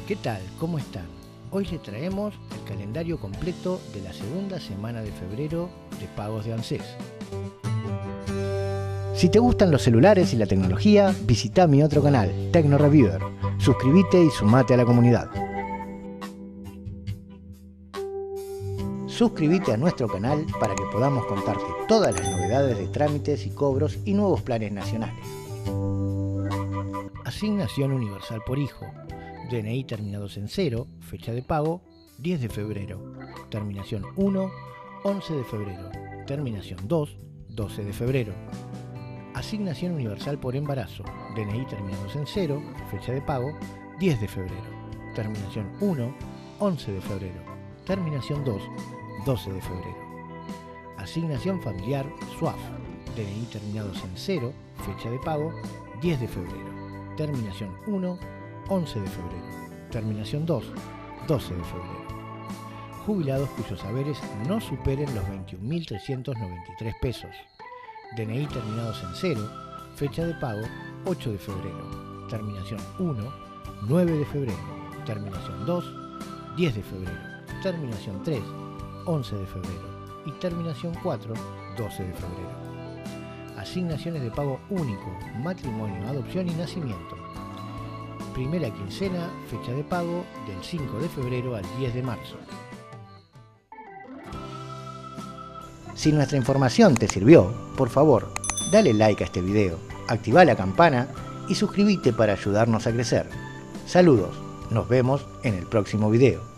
¿Qué tal? ¿Cómo están? Hoy les traemos el calendario completo de la segunda semana de febrero de pagos de ANSES. Si te gustan los celulares y la tecnología, visita mi otro canal, TecnoReviewer. Suscríbete y sumate a la comunidad. Suscríbete a nuestro canal para que podamos contarte todas las novedades de trámites y cobros y nuevos planes nacionales. Asignación universal por hijo. DNI terminados en 0, fecha de pago 10 de febrero, terminación 1, 11 de febrero, terminación 2, 12 de febrero. Asignación universal por embarazo, DNI terminados en 0, fecha de pago 10 de febrero, terminación 1, 11 de febrero, terminación 2, 12 de febrero. Asignación familiar SUAF, DNI terminados en 0, fecha de pago 10 de febrero, terminación 1, 11 de febrero, terminación 2, 12 de febrero. Jubilados cuyos haberes no superen los 21.393 pesos. DNI terminados en 0, fecha de pago 8 de febrero, terminación 1, 9 de febrero, terminación 2, 10 de febrero, terminación 3, 11 de febrero y terminación 4, 12 de febrero. Asignaciones de pago único, matrimonio, adopción y nacimiento. Primera quincena, fecha de pago del 5 de febrero al 10 de marzo. Si nuestra información te sirvió, por favor, dale like a este video, activa la campana y suscríbete para ayudarnos a crecer. Saludos, nos vemos en el próximo video.